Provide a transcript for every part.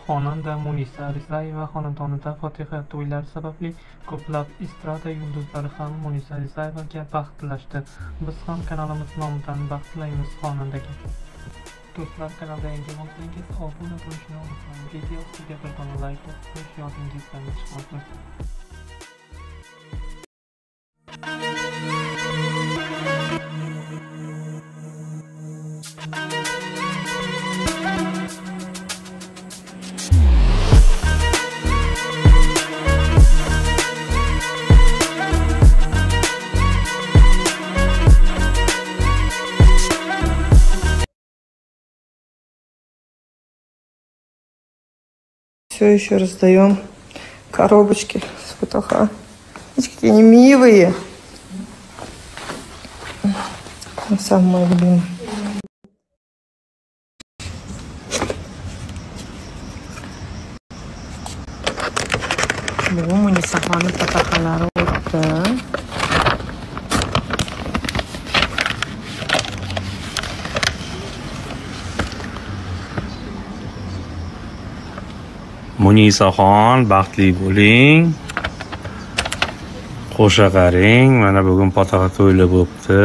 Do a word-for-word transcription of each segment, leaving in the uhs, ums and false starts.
Xonanda Munisa Rizayeva xonadonida fotiha to'ylari sababli ko'plab estrada yulduzlari ham Munisa Rizayevaga baxt tilashdi. Biz ham kanalimiz nomidan baxt tilaymiz xonandaga. Do'stlar, kanalda yangi bo'lsangiz obuna bo'lishni unutmang. Video ostiga bir dona like bosib, yodingizdan chiqmasin. Все еще раздаем коробочки с фотоха. Видите, какие они милые. Самые любимые. Bu Munisa xonim fotoxalari o'tdi. Munisaxon, baxtli bo'ling. Qo'sha qaring. Mana bugun fotoxa to'yli bo'pti.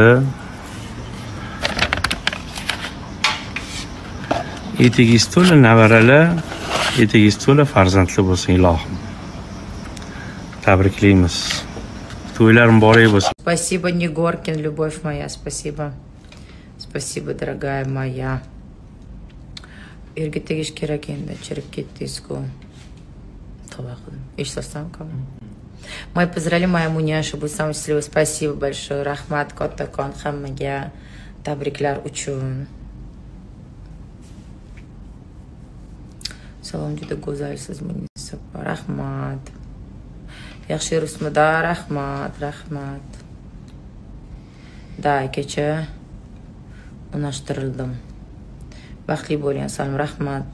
Etingiz to'la nevaralar, etingiz to'la farzandli bo'lsin ilohim. Tabriklaymiz. To'ylar muborak bo'lsin. Спасибо, Негоркин, любовь моя, спасибо. Спасибо, дорогая моя. Erga tegish kerak endi, chirib ketdingiz-ku. Tavba qildim. Eshitasan kami? Moy поздравляю, моя Munyasha, будь самой счастливой. Спасибо большое. Rahmat kattakon hammaga. Tabriklar uchun. Salom, juda go'zalsiz Munisa. Rahmat. Yaxshi yuribsizmi-da? Rahmat, rahmat. Da, kecha unashtirildim. Baxtli bo'ling, salom, rahmat.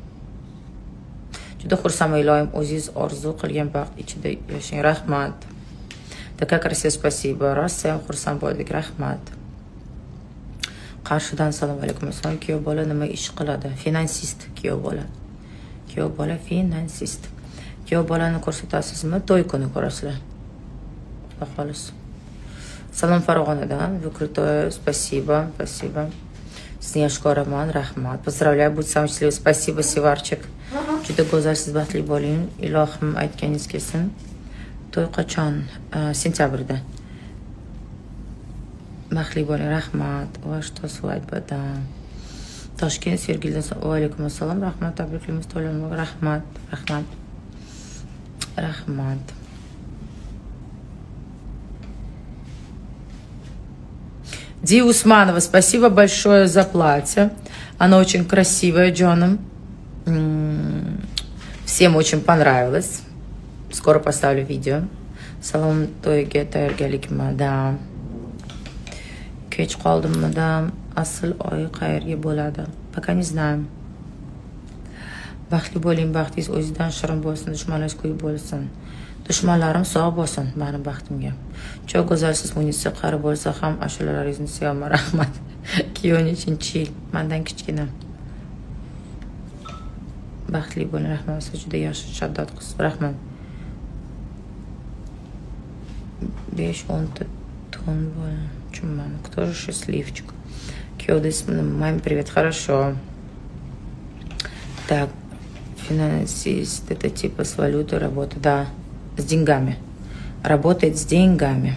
Juda xursandman, iloyim, o'zingiz orzu qilgan baxt ichida yashang, rahmat. Такая красивая, спасибо. Rosa ham xursand bo'ldik, rahmat. Qarshidan salom alaykum. Assalom, kuyov bola nima ish qiladi? Finansist kuyov bola. Kuyov bola finansist. Kuyov bolani ko'rsatasizmi? To'y kuni ko'rasizlar. Xolos. Salom Farg'onadan, Vykrutoy, спасибо, спасибо. Sizni yaxshi ko'raman, rahmat. Поздравляю, будь самым счастливым. Спасибо, Sevarchik. Juda go'zalsiz, baxtli bo'ling. Ilohim aytganingiz kelsin. To'y qachon? Sentyabrda. Baxtli bo'ling, rahmat. Va что свадьба, да. Toshkent Sergildan va alaykum assalom, rahmat. Tabriklaymiz to'ylarga, rahmat, rahmat. Rahmat. Ди Усманова, спасибо большое за платье. Оно очень красивое, Джоном. Всем очень понравилось. Скоро поставлю видео. Салом тойге tayyorgarlik madam. Kech qoldim madam. Asl oy qayerga bo'ladi? Пока не знаем. Baxtli bo'ling, baxtingiz o'zidan shirin bo'lsin, dushmanlaringiz kuy bo'lsin. Dushmanlarim sog' bo'lsin, meni baxtimga. Juda go'zalsiz Munisa, qari bo'lsa ham ashulalaringizni sevaman, rahmat. Kiyoni chinchil, mendan kichkina. Baxtli bo'ling, rahmat. Siz juda yaxshi shaddod qiz, rahmat. besh o'n ton bo'l. Чуман, кто же счастливчик? Киодис, маме привет, хорошо. Так, финансист, это типа с валютой работа, да. С деньгами. Работает с деньгами.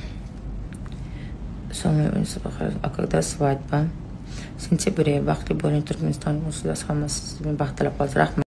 А когда свадьба? В сентябре. Baxtli bo'ling, Turkmaniston musulmon hammasi baxtli bo'lsin.